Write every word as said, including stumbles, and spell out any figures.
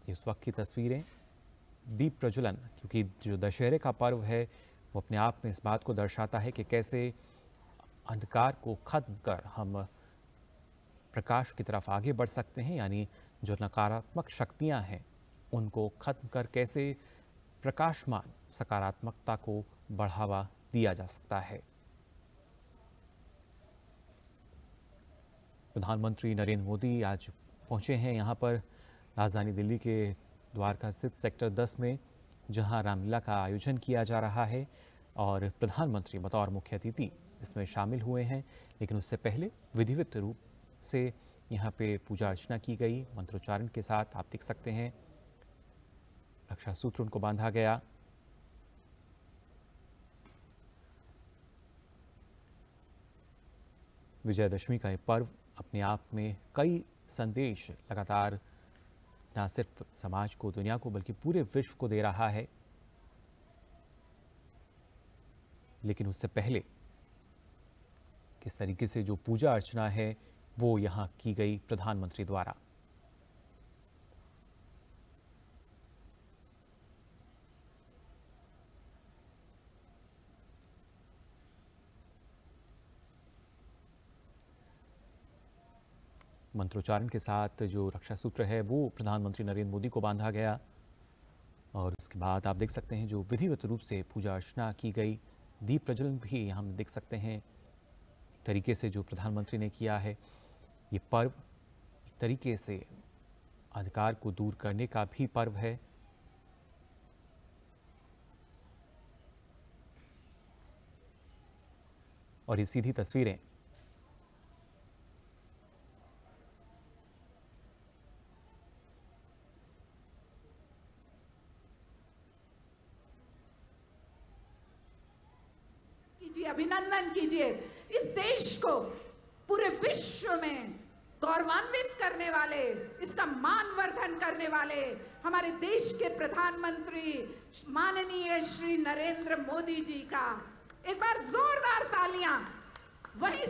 इस वक्त की तस्वीरें दीप प्रज्वलन, क्योंकि जो दशहरे का पर्व है वो अपने आप में इस बात को दर्शाता है कि कैसे अंधकार को खत्म कर हम प्रकाश की तरफ आगे बढ़ सकते हैं, यानी जो नकारात्मक शक्तियां हैं उनको खत्म कर कैसे प्रकाशमान सकारात्मकता को बढ़ावा दिया जा सकता है। प्रधानमंत्री नरेंद्र मोदी आज पहुंचे हैं यहां पर राजधानी दिल्ली के द्वारका स्थित सेक्टर दस में, जहां रामलीला का आयोजन किया जा रहा है और प्रधानमंत्री बतौर मुख्य अतिथि इसमें शामिल हुए हैं। लेकिन उससे पहले विधिवत रूप से यहां पे पूजा अर्चना की गई। मंत्रोच्चारण के साथ आप देख सकते हैं रक्षा सूत्र उनको बांधा गया। विजयदशमी का यह पर्व अपने आप में कई संदेश लगातार न सिर्फ समाज को, दुनिया को, बल्कि पूरे विश्व को दे रहा है। लेकिन उससे पहले किस तरीके से जो पूजा अर्चना है वो यहां की गई प्रधानमंत्री द्वारा। मंत्रोच्चारण के साथ जो रक्षा सूत्र है वो प्रधानमंत्री नरेंद्र मोदी को बांधा गया और उसके बाद आप देख सकते हैं जो विधिवत रूप से पूजा अर्चना की गई। दीप प्रज्वलन भी हम देख सकते हैं तरीके से जो प्रधानमंत्री ने किया है। ये पर्व एक तरीके से अंधकार को दूर करने का भी पर्व है। और ये सीधी तस्वीरें अभिनंदन कीजिए इस देश को पूरे विश्व में गौरवान्वित करने वाले, इसका मानवर्धन करने वाले हमारे देश के प्रधानमंत्री माननीय श्री नरेंद्र मोदी जी का एक बार जोरदार तालियां। वहीं